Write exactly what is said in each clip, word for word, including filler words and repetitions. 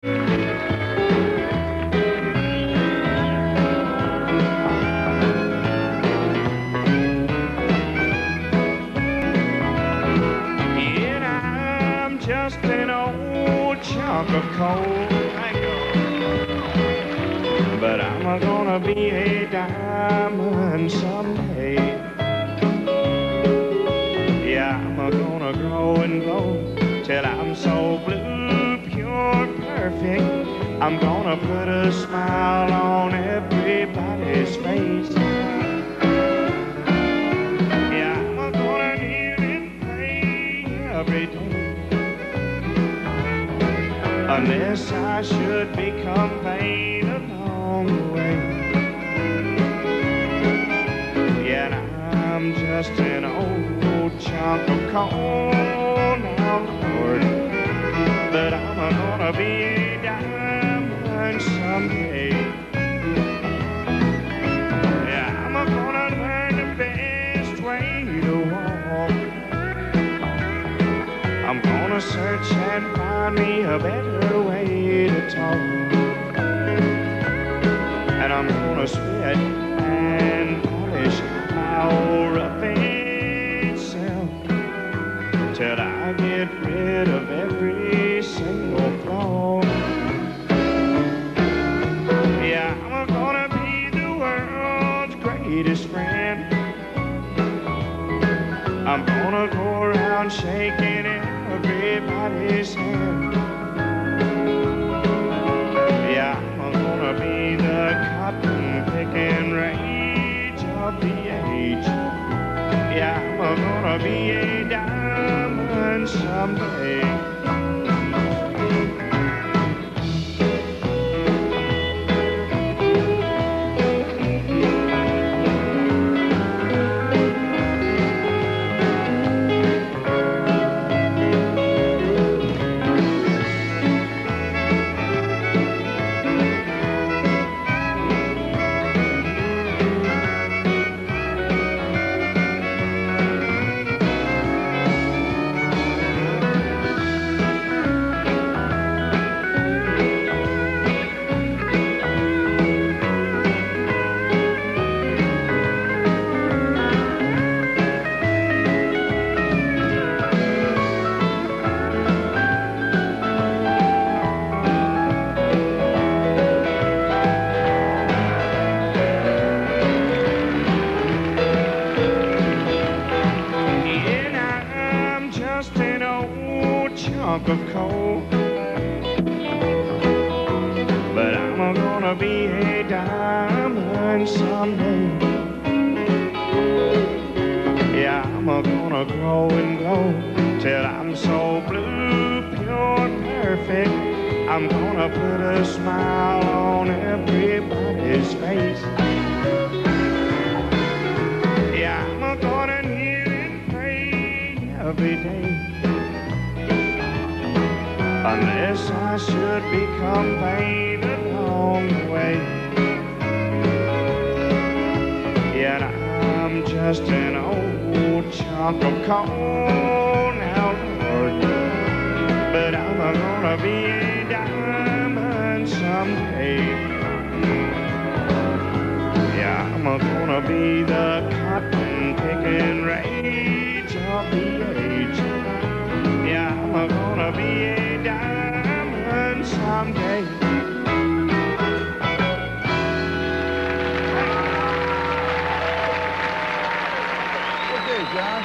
Of coal, but I'm gonna be a diamond someday. Yeah, I'm gonna grow and glow till I'm so blue, pure, perfect. I'm gonna put a smile on everybody's face. Yeah, I'm gonna kneel and pray every day. Unless I should become vain along the way. Yet I'm just an old chunk of coal now, Lord. But I'm gonna be a diamond someday. Yeah, I'm gonna learn the best way to walk. I'm gonna search and find me a better way to talk. And I'm gonna sweat and polish my old rough-edged self till I get rid of every single flaw. Yeah, I'm gonna be the world's greatest friend. I'm gonna go around shaking it everybody's hand. Yeah, I'm gonna be the cotton-picking rage of the age. Yeah, I'm gonna be a diamond someday. Of coal, but I'm gonna be a diamond someday. Yeah, I'm gonna grow and glow till I'm so blue, pure, perfect. I'm gonna put a smile on everybody's face. Yeah, I'm gonna kneel and pray every day. Unless I should become vain along the way. Yet I'm just an old chunk of coal now, Lord. But I'm gonna be a diamond someday. Yeah, I'm gonna be the cotton-picking rage of the age. Yeah, I'm gonna be a diamond someday. Okay, John.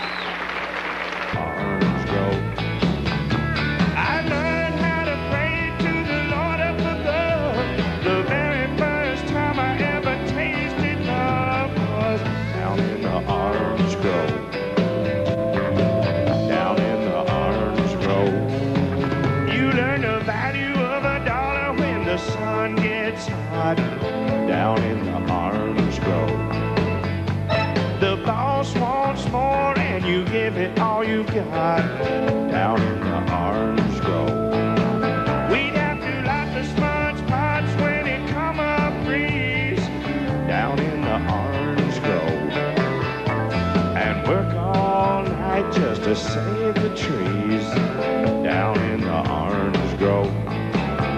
Arms go. I learned how to pray to the Lord up above. The very first time I ever tasted love was down in the orange grove. Sun gets hot down in the orange grove. The boss wants more and you give it all you got down in the orange grove. We'd have to light the smudge pots when it come up breeze down in the orange grove and work all night just to save the trees down in the orange grove.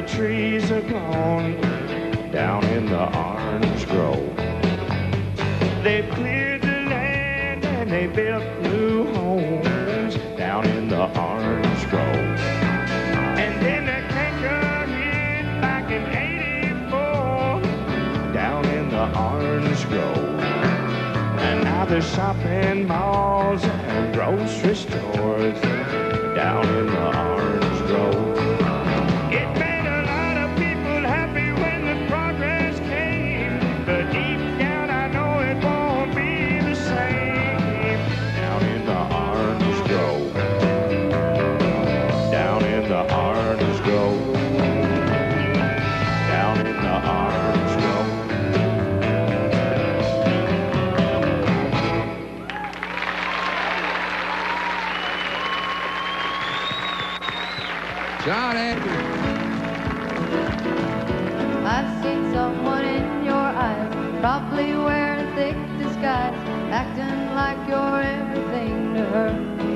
trees are gone down in the orange grove. They've cleared the land and they built new homes down in the orange grove. And then the canker hit back in eighty-four down in the orange grove. And now there's shopping malls and grocery stores down in the orange grove. It made a lot of people happy when the progress came, but deep down I know it won't be the same down in the orange grove. Down in the orange grove. Down in the orange grove. John Andrews. I've seen someone in your eyes, probably wearing thick disguise, acting like you're everything to her.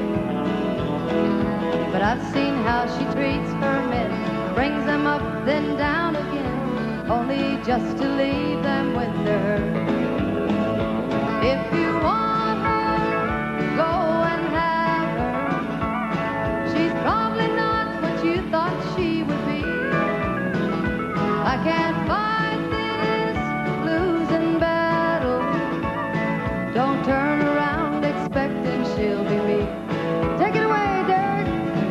But I've seen how she treats her men, brings them up then down again, only just to leave them when they're hurt. If you want her, go and have her. She's probably not what you thought she would be. I can't fight this losing battle. Don't turn around expecting she'll be me. Take it away, Derek.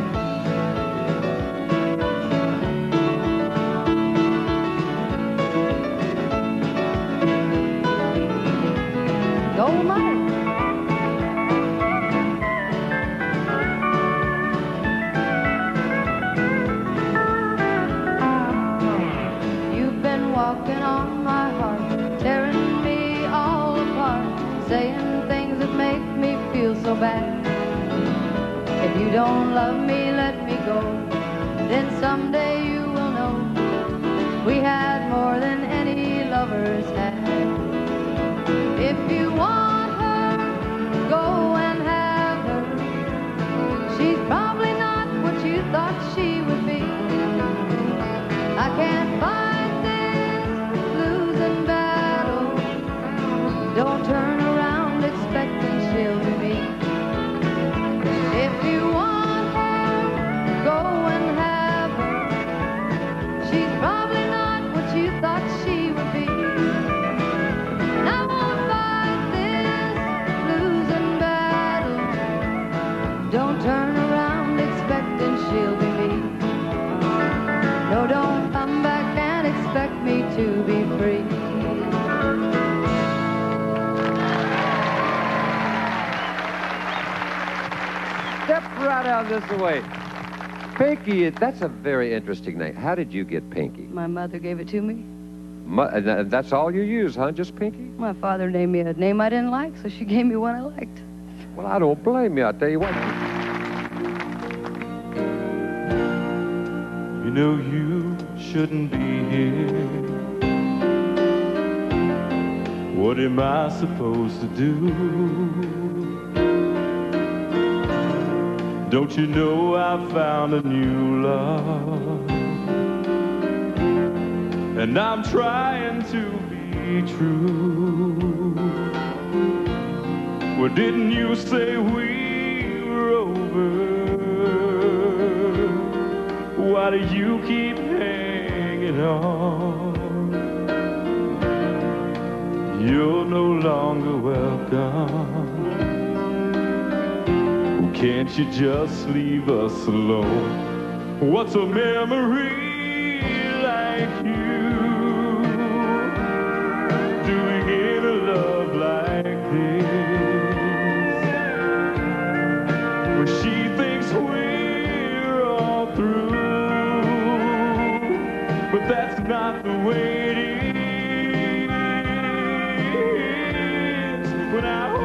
Go, Mike. You've been walking on my heart, tearing me all apart, saying things that make me feel so bad. If you don't love me, let me go. Then someday you will know we had more than any lovers had. If you want her, go and have her. She's probably not what you thought she would be. I can't fight this losing battle. Don't turn around expecting she'll be me. If you want her, go and have her. She's probably not what you thought she would be. I won't fight this losing battle. Don't turn around expecting she'll be me. No, don't come back and expect me to be free. Step right out this way. Pinky, that's a very interesting name. How did you get Pinky? My mother gave it to me. Mu- uh, that's all you use, huh? Just Pinky? My father named me a name I didn't like, so she gave me one I liked. Well, I don't blame you. I'll tell you what. You know you shouldn't be here. What am I supposed to do? Don't you know I found a new love? And I'm trying to be true. Well, didn't you say we were over? Why do you keep hanging on? You're no longer welcome. Can't you just leave us alone? What's a memory like you doing in a love like this? When she thinks we're all through, but that's not the way it is. When I